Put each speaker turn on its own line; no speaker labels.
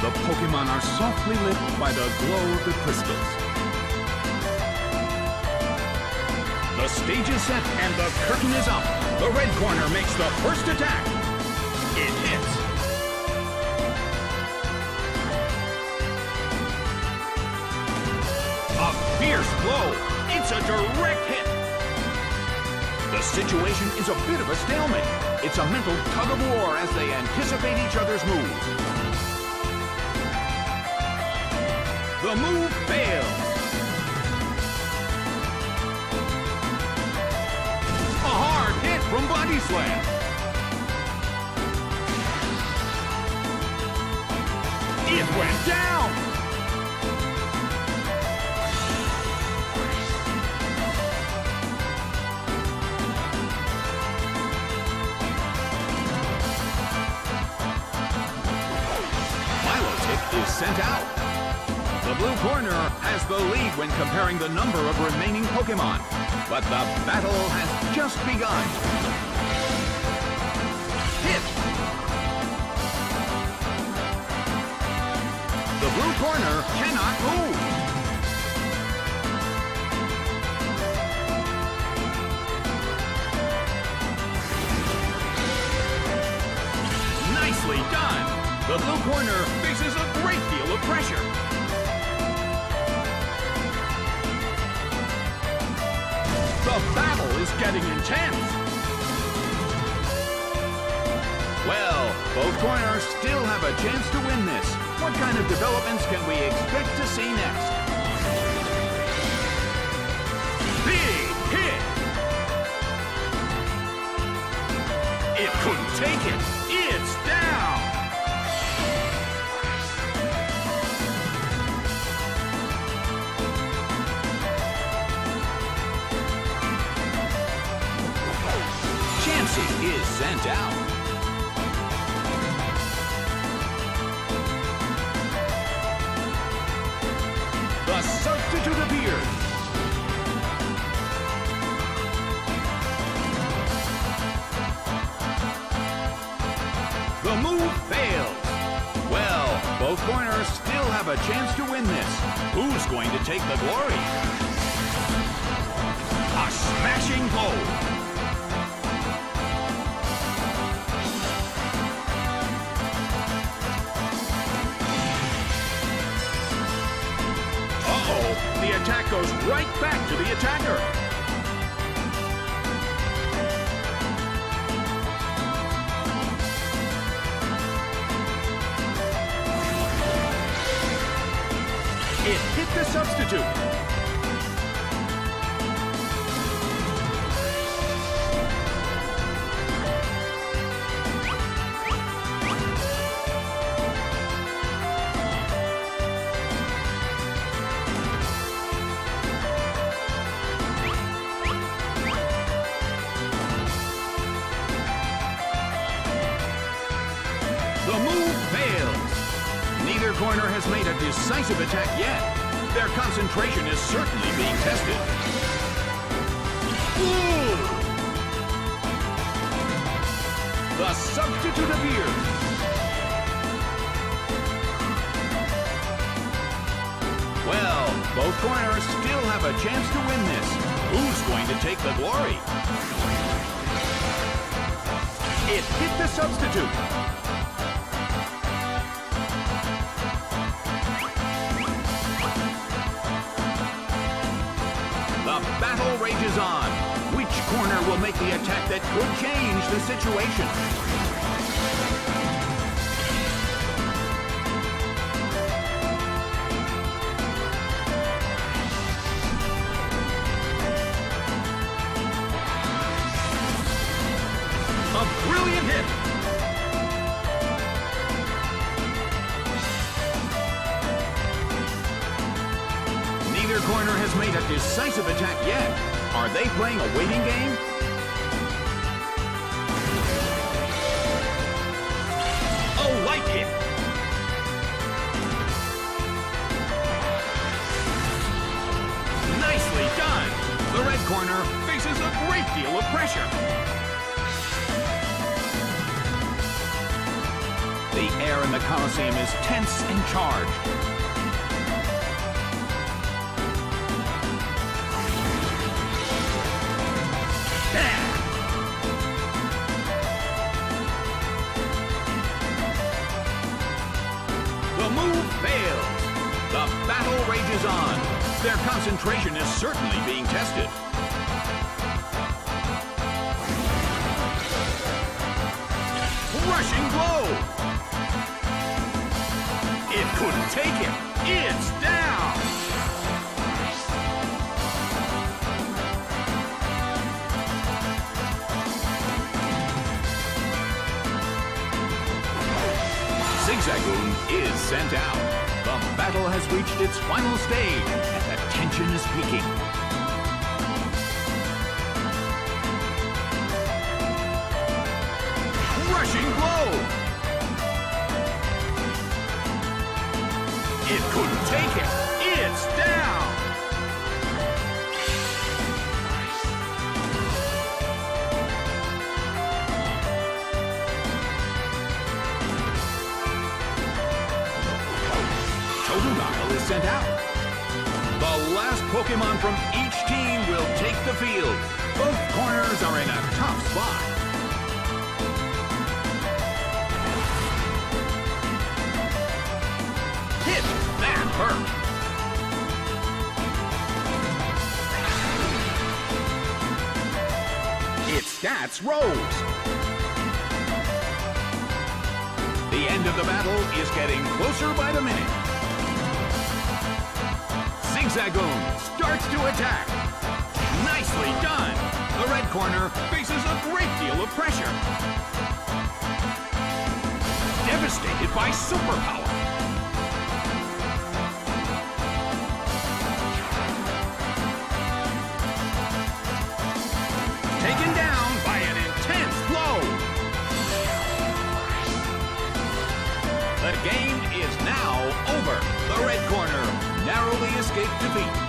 The Pokemon are softly lit by the glow of the crystals. The stage is set and the curtain is up. The red corner makes the first attack. It hits. A fierce blow. It's a direct hit. The situation is a bit of a stalemate. It's a mental tug of war as they anticipate each other's moves. The move fails. A hard hit from Body Slam. It went down. Milotic is sent out. The blue corner has the lead when comparing the number of remaining Pokemon, but the battle has just begun. Hit! The blue corner cannot move. Nicely done! The blue corner faces a great deal of pressure. The battle is getting intense. Well, both corners still have a chance to win this. What kind of developments can we expect to see next? Big hit! It couldn't take it. It's down. Chansey is sent out. The substitute appears. The move fails. Well, both corners still have a chance to win this. Who's going to take the glory? A smashing blow. The attack goes right back to the attacker. It hit the substitute. The move fails. Neither corner has made a decisive attack yet. Their concentration is certainly being tested. Ooh! The substitute appears. Well, both corners still have a chance to win this. Who's going to take the glory? It hit the substitute. The battle rages on. Which corner will make the attack that could change the situation? A brilliant hit. Neither corner has made a decisive attack yet. Are they playing a waiting game? A light hit. Nicely done. The red corner faces a great deal of pressure. The The air in the Coliseum is tense and charged. The move fails. The battle rages on. Their concentration is certainly being tested. Rushing blow. It couldn't take it. It's down. Zigzagoon is sent out. The battle has reached its final stage, and the tension is peaking. Rushing blow! It couldn't take it. It's down! Totodile is sent out. The last Pokemon from each team will take the field. Both corners are in a tough spot. Hit! That hurt! Its stats rose. The end of the battle is getting closer by the minute. Zigzagoon starts to attack. Nicely done. The red corner faces a great deal of pressure. Devastated by superpower. Taken down by an intense blow. The game is now over. The red corner narrowly escaped defeat.